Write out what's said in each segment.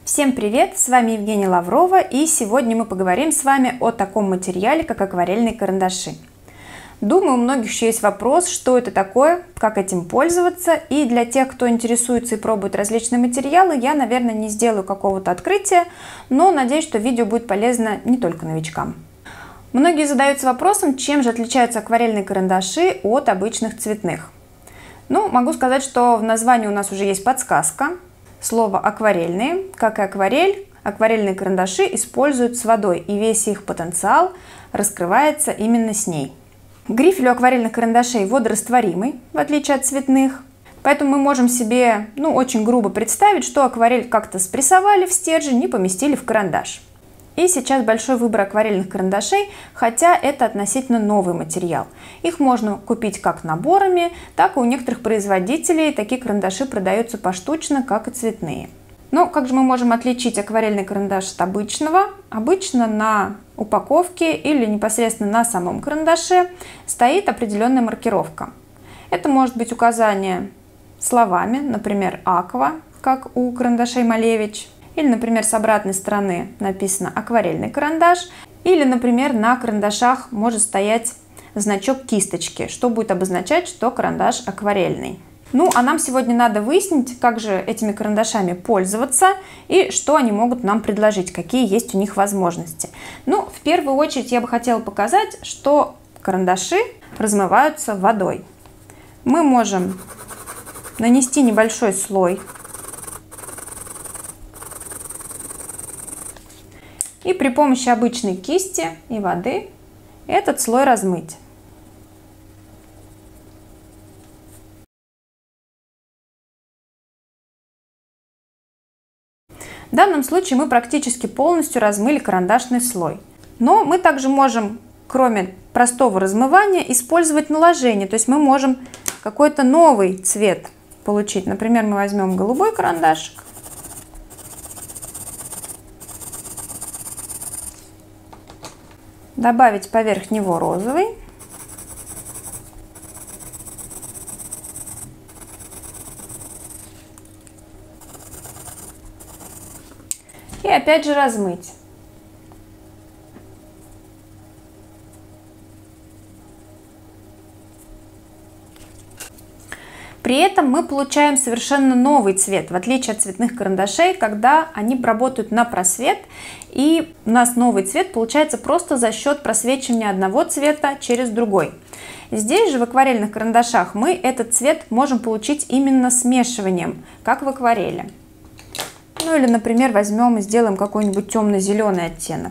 Всем привет! С вами Евгения Лаврова, и сегодня мы поговорим с вами о таком материале, как акварельные карандаши. Думаю, у многих еще есть вопрос, что это такое, как этим пользоваться, и для тех, кто интересуется и пробует различные материалы, я, наверное, не сделаю какого-то открытия, но надеюсь, что видео будет полезно не только новичкам. Многие задаются вопросом, чем же отличаются акварельные карандаши от обычных цветных. Могу сказать, что в названии у нас уже есть подсказка. Слово «акварельные», как и акварель, акварельные карандаши используют с водой, и весь их потенциал раскрывается именно с ней. Грифель у акварельных карандашей водорастворимый, в отличие от цветных, поэтому мы можем себе очень грубо представить, что акварель как-то спрессовали в стержень и поместили в карандаш. И сейчас большой выбор акварельных карандашей, хотя это относительно новый материал. Их можно купить как наборами, так и у некоторых производителей такие карандаши продаются поштучно, как и цветные. Но как же мы можем отличить акварельный карандаш от обычного? Обычно на упаковке или непосредственно на самом карандаше стоит определенная маркировка. Это может быть указание словами, например, «Аква», как у карандашей Малевич. Или, например, с обратной стороны написано «акварельный карандаш». Или, например, на карандашах может стоять значок кисточки, что будет обозначать, что карандаш акварельный. А нам сегодня надо выяснить, как же этими карандашами пользоваться и что они могут нам предложить, какие есть у них возможности. В первую очередь я бы хотела показать, что карандаши размываются водой. Мы можем нанести небольшой слой и при помощи обычной кисти и воды этот слой размыть. В данном случае мы практически полностью размыли карандашный слой. Но мы также можем, кроме простого размывания, использовать наложение. То есть мы можем какой-то новый цвет получить. Например, мы возьмем голубой карандашик. Добавить поверх него розовый. И опять же размыть. При этом мы получаем совершенно новый цвет, в отличие от цветных карандашей, когда они работают на просвет, и у нас новый цвет получается просто за счет просвечивания одного цвета через другой. Здесь же в акварельных карандашах мы этот цвет можем получить именно смешиванием, как в акварели. Или, например, возьмем и сделаем какой-нибудь темно-зеленый оттенок.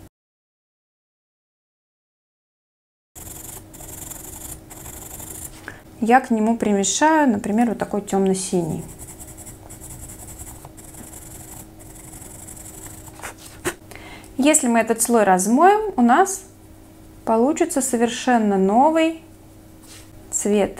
Я к нему примешаю, например, вот такой темно-синий. Если мы этот слой размоем, у нас получится совершенно новый цвет.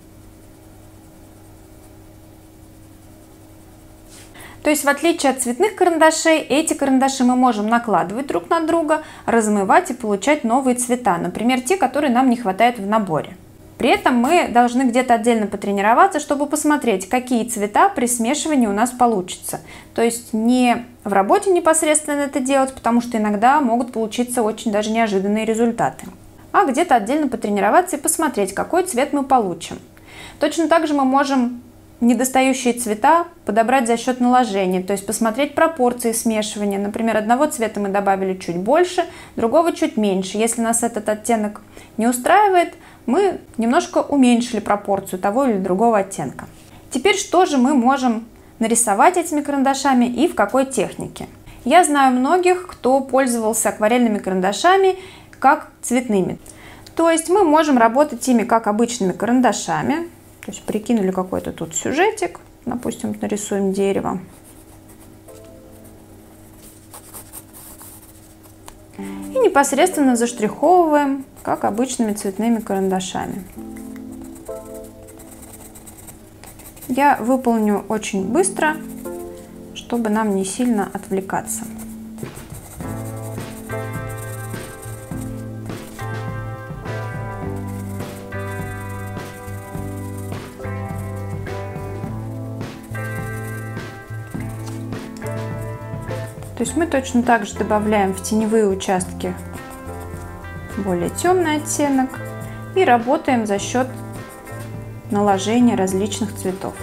То есть, в отличие от цветных карандашей, эти карандаши мы можем накладывать друг на друга, размывать и получать новые цвета, например, те, которые нам не хватает в наборе. При этом мы должны где-то отдельно потренироваться, чтобы посмотреть, какие цвета при смешивании у нас получится. То есть не в работе непосредственно это делать, потому что иногда могут получиться очень даже неожиданные результаты. А где-то отдельно потренироваться и посмотреть, какой цвет мы получим. Точно так же мы можем недостающие цвета подобрать за счет наложения, то есть посмотреть пропорции смешивания. Например, одного цвета мы добавили чуть больше, другого чуть меньше. Если нас этот оттенок не устраивает, мы немножко уменьшили пропорцию того или другого оттенка. Теперь что же мы можем нарисовать этими карандашами и в какой технике? Я знаю многих, кто пользовался акварельными карандашами как цветными. То есть мы можем работать ими как обычными карандашами. То есть прикинули какой-то тут сюжетик, допустим, нарисуем дерево. И непосредственно заштриховываем, как обычными цветными карандашами. Я выполню очень быстро, чтобы нам не сильно отвлекаться. То есть мы точно так же добавляем в теневые участки более темный оттенок и работаем за счет наложения различных цветов.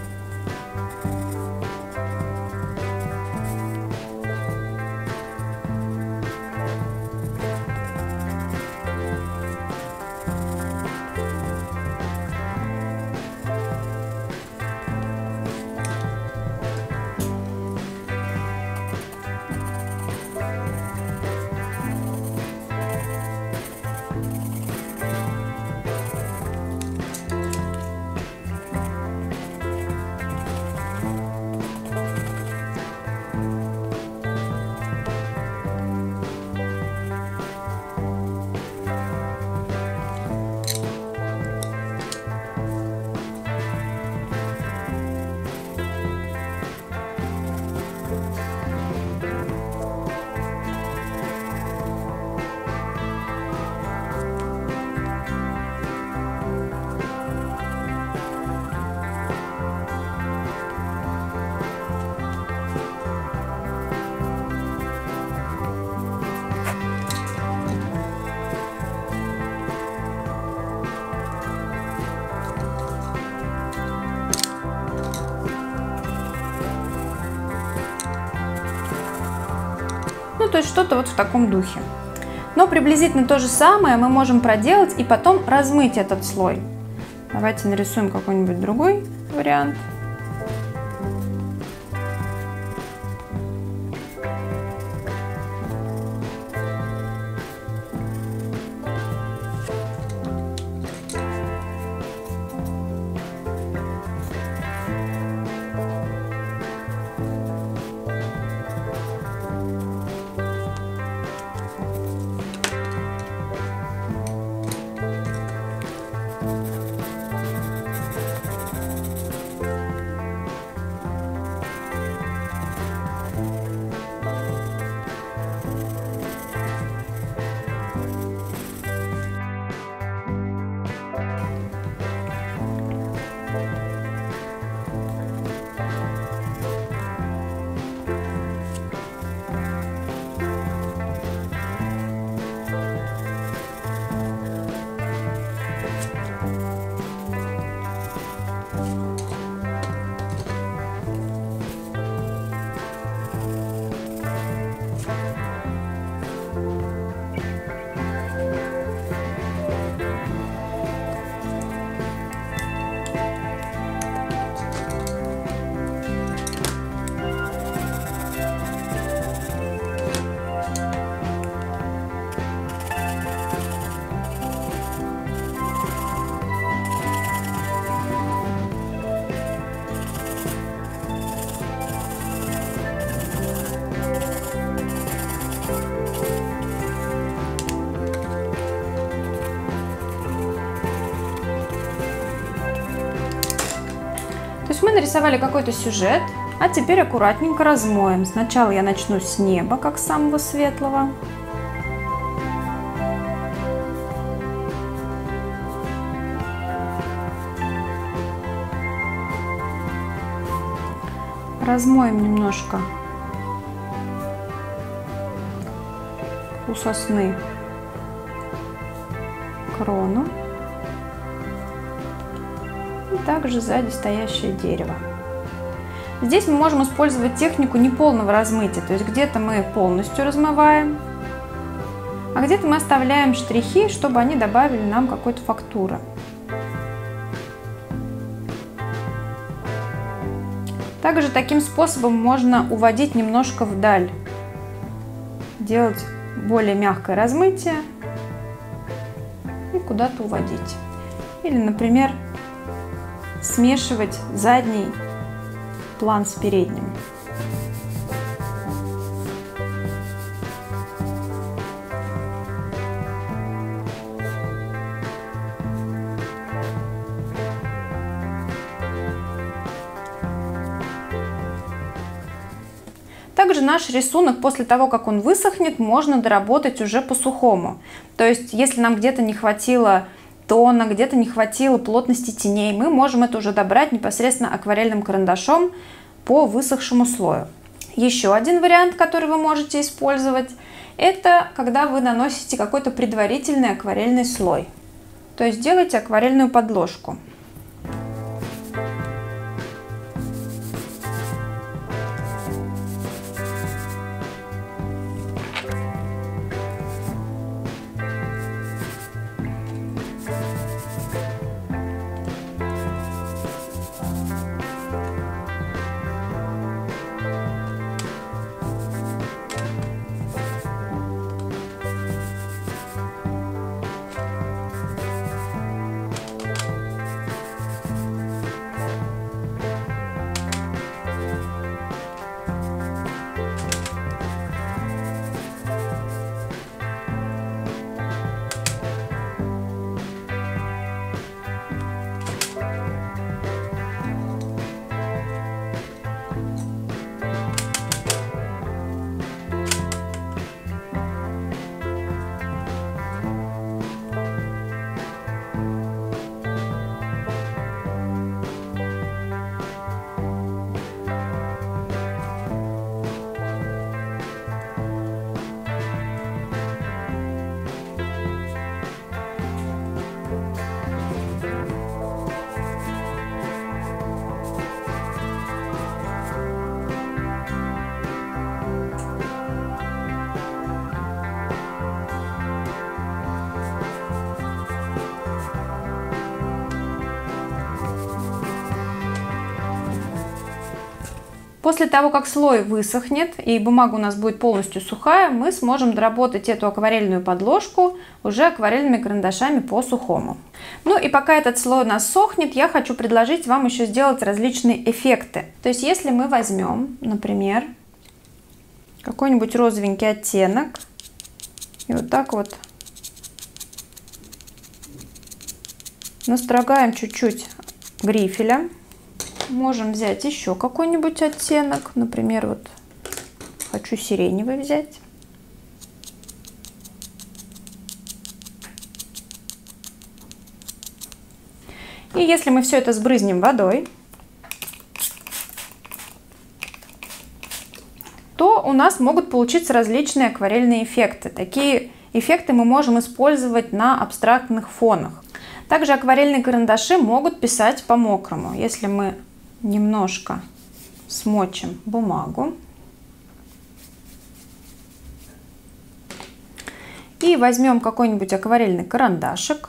Ну, то есть что-то вот в таком духе. Но приблизительно то же самое мы можем проделать и потом размыть этот слой. Давайте нарисуем какой-нибудь другой вариант. То есть мы нарисовали какой-то сюжет, а теперь аккуратненько размоем. Сначала я начну с неба, как самого светлого. Размоем немножко у сосны крону. И также сзади стоящее дерево. Здесь мы можем использовать технику неполного размытия, то есть где-то мы полностью размываем, а где-то мы оставляем штрихи, чтобы они добавили нам какой-то фактуры. Также таким способом можно уводить немножко вдаль, делать более мягкое размытие и куда-то уводить. Или, например, смешивать задний план с передним. Также наш рисунок после того, как он высохнет, можно доработать уже по-сухому. То есть, если нам где-то не хватило тона, где-то не хватило плотности теней, мы можем это уже добрать непосредственно акварельным карандашом по высохшему слою. Еще один вариант, который вы можете использовать, это когда вы наносите какой-то предварительный акварельный слой. То есть делаете акварельную подложку. После того, как слой высохнет и бумага у нас будет полностью сухая, мы сможем доработать эту акварельную подложку уже акварельными карандашами по сухому. Ну и пока этот слой у нас сохнет, я хочу предложить вам еще сделать различные эффекты. То есть если мы возьмем, например, какой-нибудь розовенький оттенок и вот так вот настрогаем чуть-чуть грифеля. Можем взять еще какой-нибудь оттенок, например, вот хочу сиреневый взять. И если мы все это сбрызнем водой, то у нас могут получиться различные акварельные эффекты. Такие эффекты мы можем использовать на абстрактных фонах. Также акварельные карандаши могут писать по мокрому. Если мы немножко смочим бумагу и возьмем какой-нибудь акварельный карандашик,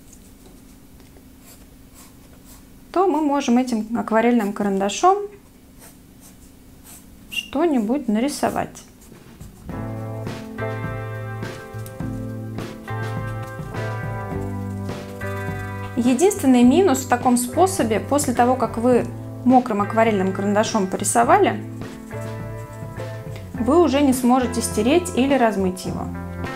то мы можем этим акварельным карандашом что-нибудь нарисовать. Единственный минус в таком способе: после того, как вы мокрым акварельным карандашом порисовали, вы уже не сможете стереть или размыть его.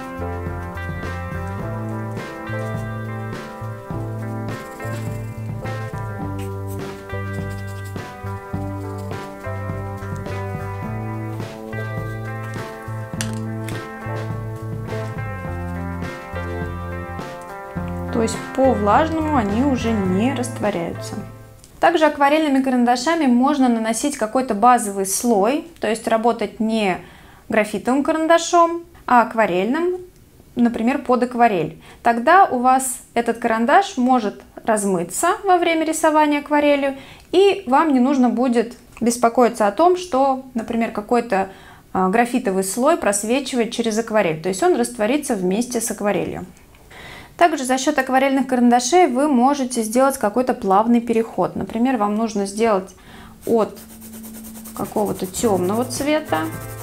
То есть по влажному они уже не растворяются. Также акварельными карандашами можно наносить какой-то базовый слой, то есть работать не графитовым карандашом, а акварельным, например, под акварель. Тогда у вас этот карандаш может размыться во время рисования акварелью, и вам не нужно будет беспокоиться о том, что, например, какой-то графитовый слой просвечивает через акварель, то есть он растворится вместе с акварелью. Также за счет акварельных карандашей вы можете сделать какой-то плавный переход. Например, вам нужно сделать от какого-то темного цвета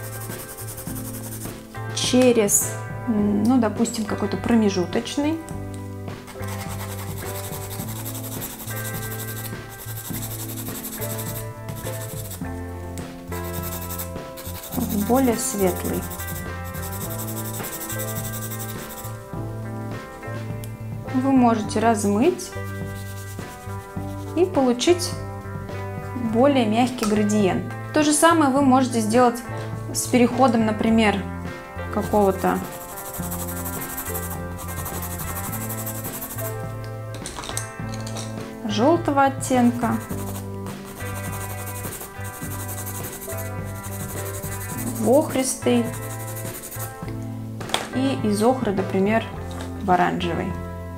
через, ну, допустим, какой-то промежуточный. В более светлый. Вы можете размыть и получить более мягкий градиент. То же самое вы можете сделать с переходом, например, какого-то желтого оттенка в охристый и из охры, например, в оранжевый.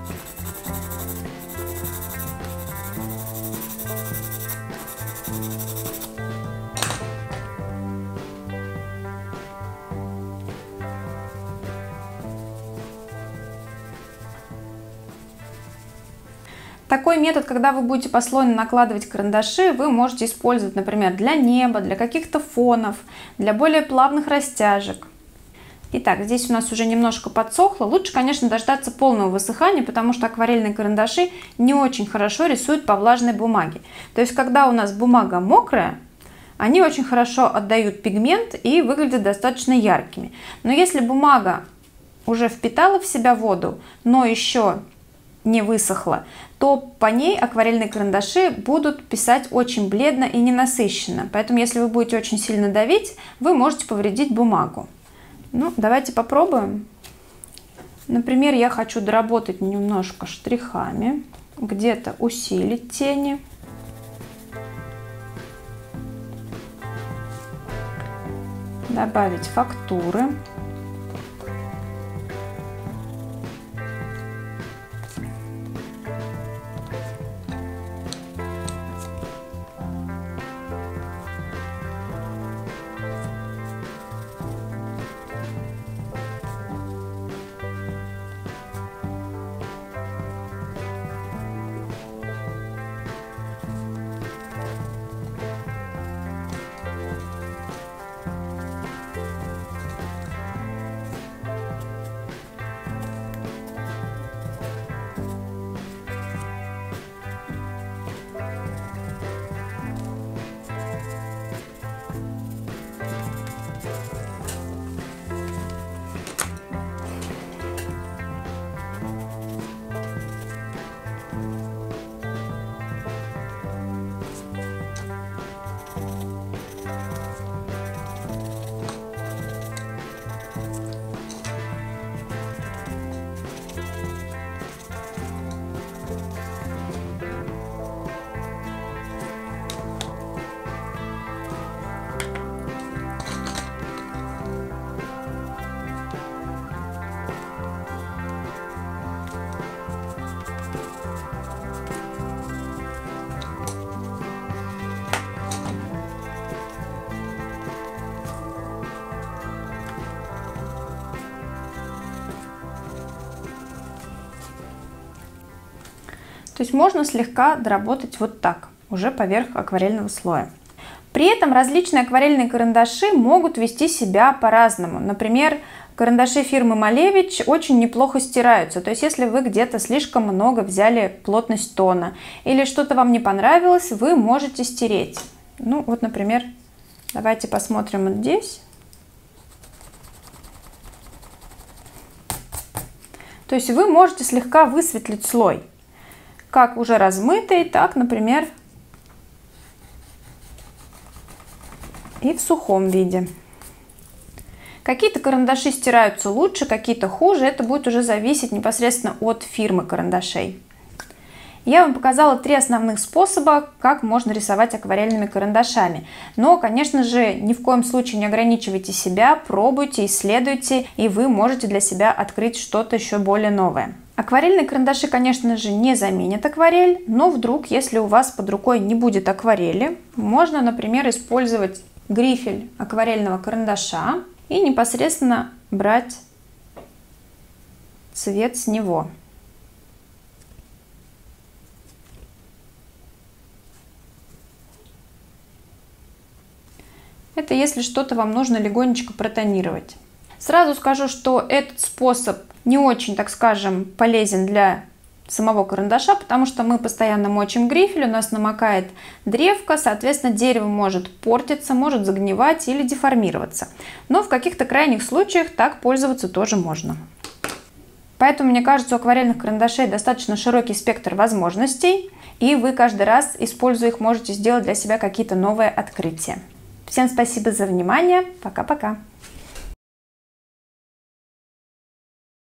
Такой метод, когда вы будете послойно накладывать карандаши, вы можете использовать, например, для неба, для каких-то фонов, для более плавных растяжек. Итак, здесь у нас уже немножко подсохло. Лучше, конечно, дождаться полного высыхания, потому что акварельные карандаши не очень хорошо рисуют по влажной бумаге. То есть, когда у нас бумага мокрая, они очень хорошо отдают пигмент и выглядят достаточно яркими. Но если бумага уже впитала в себя воду, но еще не высохла, то по ней акварельные карандаши будут писать очень бледно и ненасыщенно. Поэтому, если вы будете очень сильно давить, вы можете повредить бумагу. Ну, давайте попробуем. Например, я хочу доработать немножко штрихами, где-то усилить тени. Добавить фактуры. То есть можно слегка доработать вот так, уже поверх акварельного слоя. При этом различные акварельные карандаши могут вести себя по-разному. Например, карандаши фирмы Малевич очень неплохо стираются. То есть если вы где-то слишком много взяли плотность тона или что-то вам не понравилось, вы можете стереть. Ну вот, например, давайте посмотрим вот здесь. То есть вы можете слегка высветлить слой. Как уже размытый, так, например, и в сухом виде. Какие-то карандаши стираются лучше, какие-то хуже. Это будет уже зависеть непосредственно от фирмы карандашей. Я вам показала 3 основных способа, как можно рисовать акварельными карандашами. Но, конечно же, ни в коем случае не ограничивайте себя, пробуйте, исследуйте, и вы можете для себя открыть что-то еще более новое. Акварельные карандаши, конечно же, не заменят акварель, но вдруг, если у вас под рукой не будет акварели, можно, например, использовать грифель акварельного карандаша и непосредственно брать цвет с него. Это если что-то вам нужно легонечко протонировать. Сразу скажу, что этот способ не очень, так скажем, полезен для самого карандаша, потому что мы постоянно мочим грифель, у нас намокает древко, соответственно, дерево может портиться, может загнивать или деформироваться. Но в каких-то крайних случаях так пользоваться тоже можно. Поэтому, мне кажется, у акварельных карандашей достаточно широкий спектр возможностей, и вы каждый раз, используя их, можете сделать для себя какие-то новые открытия. Всем спасибо за внимание. Пока-пока.